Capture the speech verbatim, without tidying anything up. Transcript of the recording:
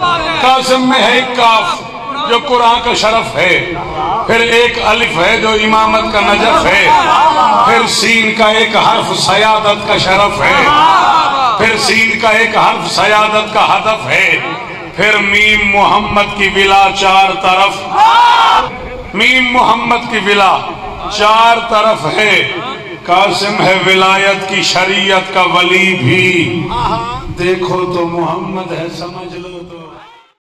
कासिम में है एक काफ जो कुरान का शरफ है, फिर एक अलिफ है जो इमामत का नजफ है, फिर सीन का एक हर्फ सयादत का शरफ है, फिर सीन का एक हर्फ सयादत का हदफ है, फिर मीम मोहम्मद की विला चार तरफ, मीम मोहम्मद की विला चार तरफ है। कासिम है विलायत की शरीयत का वली भी, देखो तो मोहम्मद है समझ लो